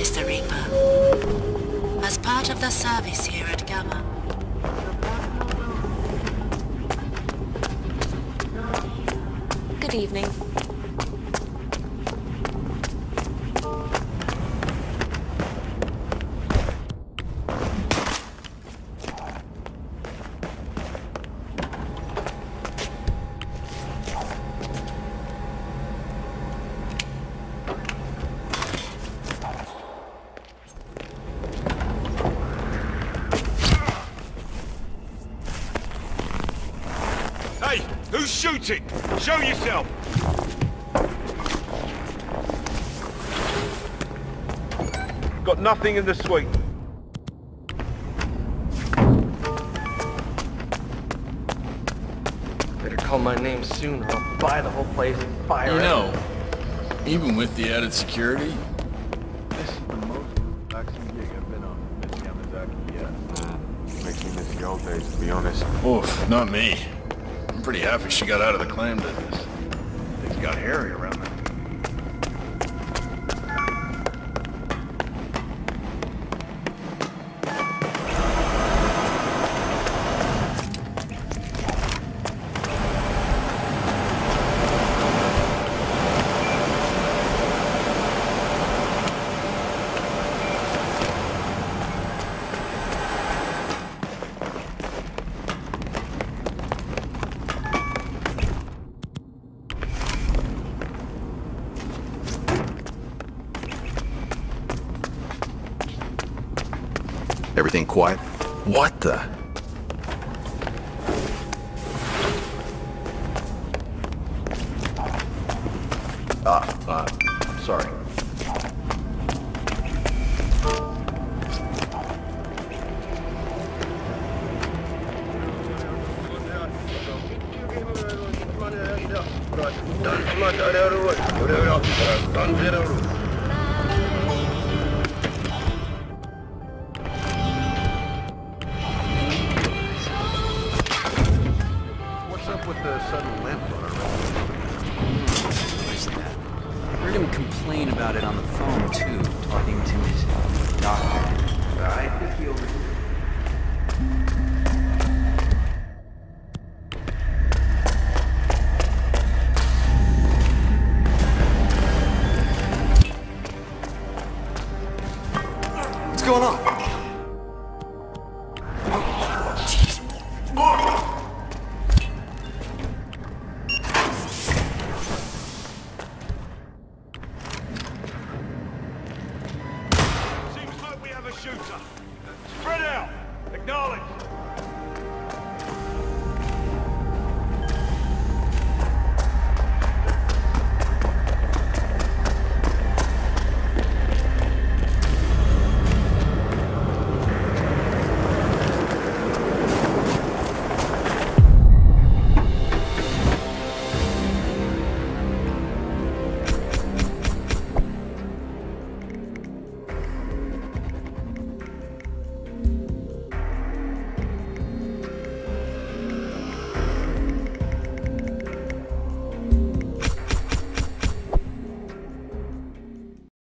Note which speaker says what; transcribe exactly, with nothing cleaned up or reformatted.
Speaker 1: Mister Reaper. As part of the service here at Gamma. Good evening.
Speaker 2: Hey, who's shooting? Show yourself! Got nothing in the suite.
Speaker 3: Better call my name soon or I'll buy the whole place and fire it.
Speaker 4: You know, even with the added security,
Speaker 5: This is the most relaxing gig I've been on Miss Yamazaki yet.
Speaker 2: Mm, makes me miss the old days, to be honest.
Speaker 4: oof, not me. I'm pretty happy she got out of the clam business. Things got hairy around there.
Speaker 6: Everything quiet?
Speaker 4: What the?
Speaker 6: Ah, uh, sorry.
Speaker 5: What's up with the sudden lamp on our
Speaker 7: Noticed that. Heard him complain about it on the phone, too, talking to his doctor.
Speaker 3: I think he overdid